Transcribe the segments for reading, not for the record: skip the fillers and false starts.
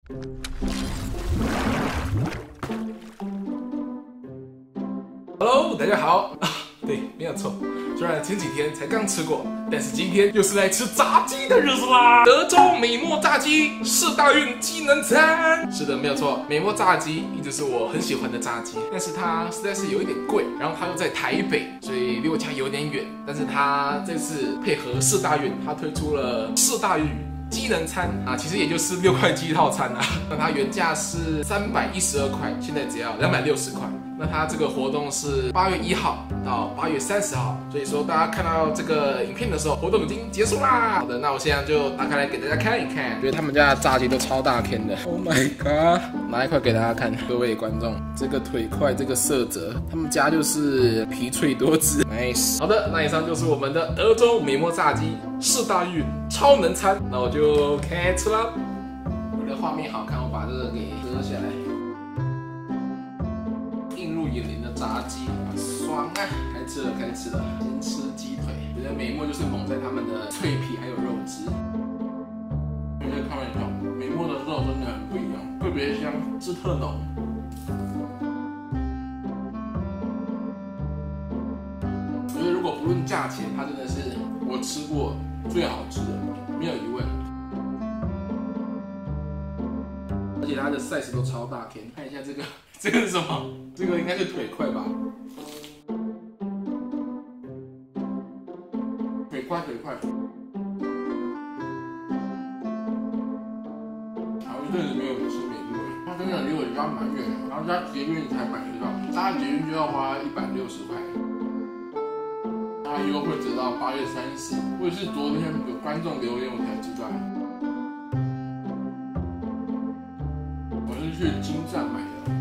Hello， 大家好。对，没有错。虽然前几天才刚吃过，但是今天又是来吃炸鸡的日子啦！德州美墨炸鸡4大运机能餐。是的，没有错，美墨炸鸡一直是我很喜欢的炸鸡，但是它实在是有一点贵，然后它又在台北，所以离我家有点远。但是它这次配合4大运，它推出了4大运机能餐啊，其实也就是6块鸡套餐啊。那它原价是312块，现在只要260块。那它这个活动是8月1号到8月30号，所以说大家看到这个影片的时候，活动已经结束啦。好的，那我现在就打开来给大家看一看。觉得他们家的炸鸡都超大片的 ，Oh my god！ 拿一块给大家看，各位观众，这个腿块，这个色泽，他们家就是皮脆多汁 ，nice。好的，那以上就是我们的德州美墨炸鸡4大运超能餐，那我就开吃了。为了画面好看，我把这个给割下来。映入眼帘的炸鸡，爽啊！开吃了，开吃了。先吃鸡腿，觉得美墨就是猛在他们的脆皮还有肉汁。大家开玩笑，美墨的肉真的很不一样，特别香，汁特浓。我觉得如果不论价钱，它真的是我吃过最好吃的，没有疑问。而且它的 size 都超大片，看一下这个。这个是什么？这个应该是腿块吧？腿块，腿块。好一阵子没有吃美墨了，它真的离我家蛮远的，然后加捷运才买得到，搭捷运就要花160块。它优惠直到8月30，我也是昨天有观众留言我才知道。我是去金站买的。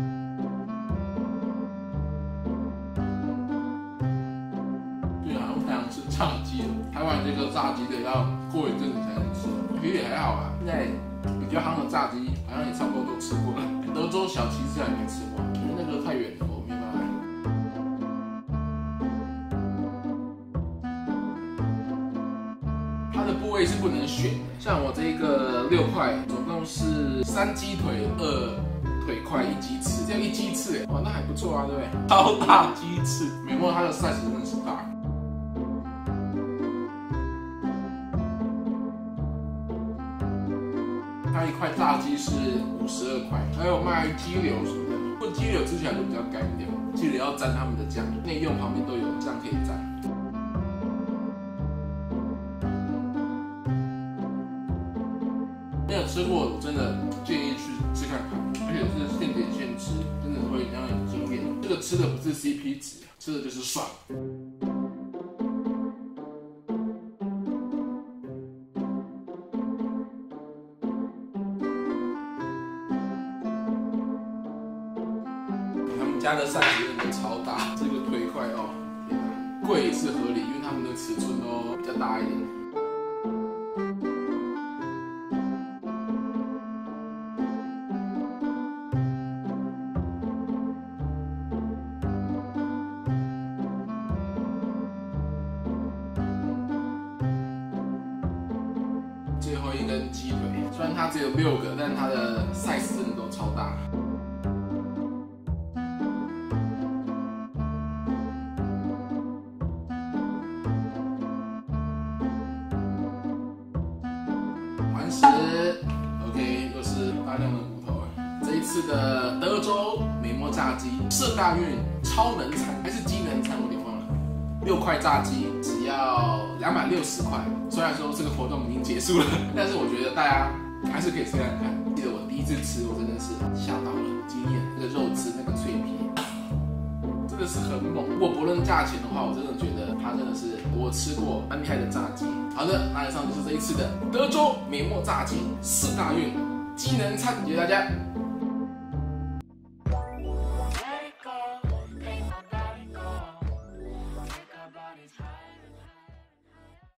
炸鸡，台湾这个炸鸡的要过一阵子才能吃，其实也还好啊。现在比较夯的炸鸡，好像也差不多都吃过了。德州小骑士还没吃过，因为那个太远了，我没办法。它的部位是不能选的，像我这个6块，总共是3鸡腿2腿块1鸡翅，这样1鸡翅哇，那还不错啊，对不对？超大鸡翅，美墨它的 size 真的是大。它一块炸鸡是52块，还有卖鸡柳什么的，不过鸡柳吃起来都比较干一点，记得要沾他们的酱，内用旁边都有酱可以沾。没有吃过，我真的建议去吃看看，而且是现点现吃，真的会让人惊艳。这个吃的不是 CP 值，吃的就是爽。家的size真的超大，这个腿块哦，天哪，贵也是合理，因为他们的尺寸都比较大一点。最后一根鸡腿，虽然它只有6个，但它的 size 真的都超大。OK， 又是大量的骨头。这一次的德州美墨炸鸡4大运超能餐还是机能餐，我有点忘了。6块炸鸡只要260块。虽然说这个活动已经结束了，但是我觉得大家还是可以试看看。记得我第一次吃，我真的是吓到了，惊艳！那个肉汁，那个脆皮，真的是很猛。如果不论价钱的话，我真的觉得它真的是我吃过蛮厉害的炸鸡。好的，那以上就是这一次的德州美墨炸鸡4大运机能餐，谢谢大家。